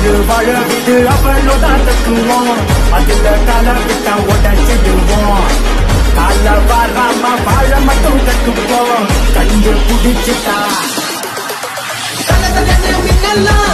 ஒரு வாழ விடு அவளோதான் தட்டுவோம், அதுல கால விட்டா உடச்சிடுவோம். கால வராம வாழ மட்டும் கட்டுப்போம், கண்டு புடிச்சுட்டா மின்னல்லாம்